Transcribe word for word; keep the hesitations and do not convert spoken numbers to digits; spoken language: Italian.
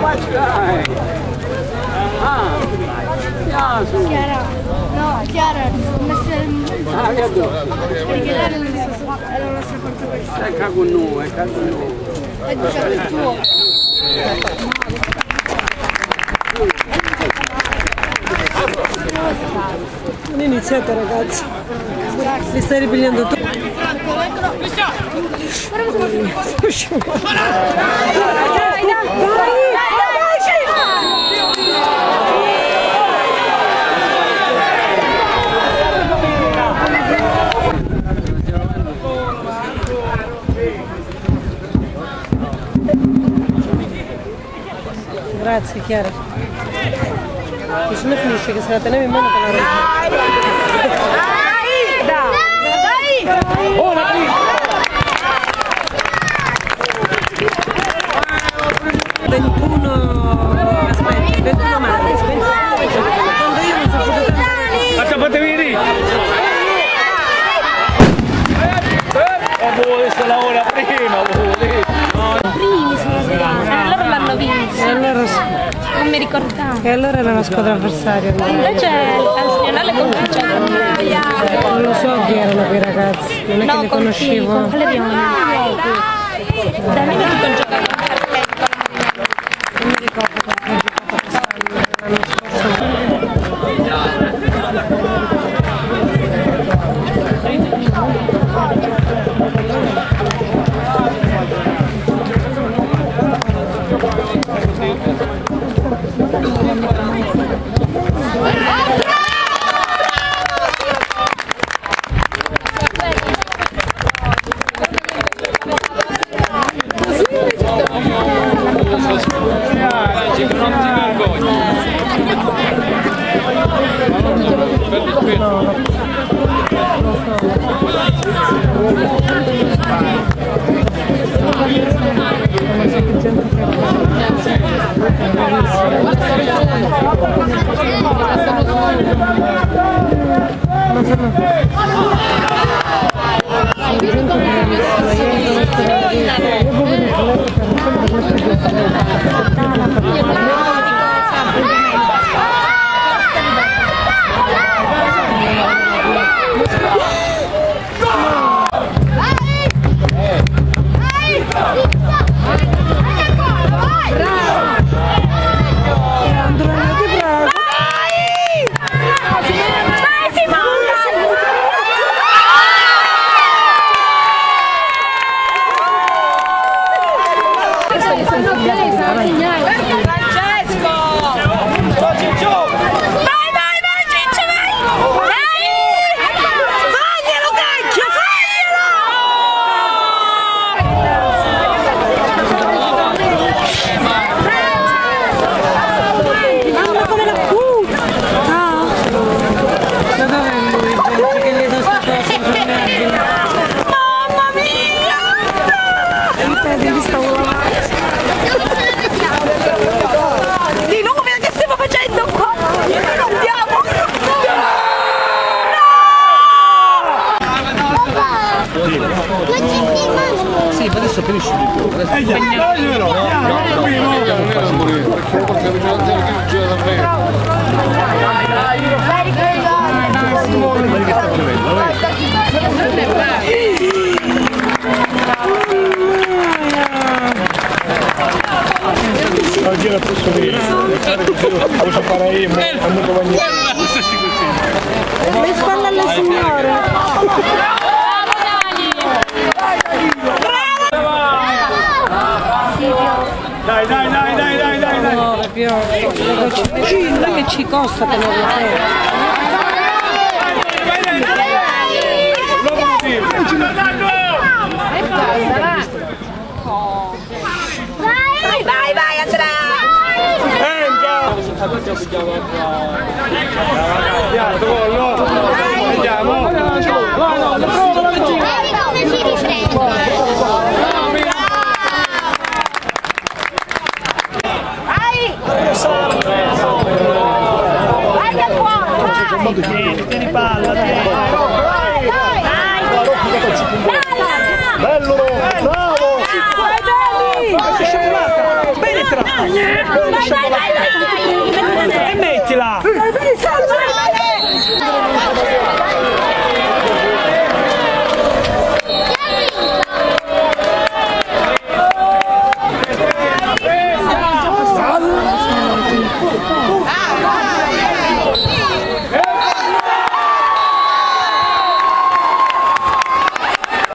dai! Ah! Chiara! No, Chiara, ho messo il... Ah, che addosso? Perché lei è la nostra quarta persona. È cago noi, è cago noi. E tu c'è il tuo. Non iniziate ragazzi, li stai ripigliando tu. Dai, dai! Grazie Chiara. E se no finisce che se la tenevi in mano te la rompo. Dai! Dai! Oh, la prima! ventuno, aspetta, ventuno marzo, quando io non sono potuta andare. Ma fatevi lì! Eh, vuole se lavora prima, vuole! Primi sono arrivati, loro l'hanno vinto. E allora, Non mi ricordavo. e allora era la squadra avversaria. Invece al Signore cominciato. Non lo so chi erano quei ragazzi, non è No, che li con conoscevo. chi? Con quelle bionde. Dai, mica tu con giocare con Carletto. Non mi ricordo come ho giocato quest'anno, l'anno scorso. Sì, ma adesso finisci di più. Eh già, no, no, non faccio morire, perché porca vigilante che gira davvero. Vedi che sta piovendo, oggi era posso venire, posso fare io, ma non devo niente. Le spalle alle signore! Dai, dai, dai, dai, dai, dai, dai! No, piove, non è che ci costa tenerlo aperto. Vai, dai, dai! Vai, vai, vai, Andrea! Andiamo! No, no, provo la vicina! Vai da fuori! Tieni palla, tieni palla! Dai! Bello! Bravo! Bene, tra! vai, vai, vai, vai.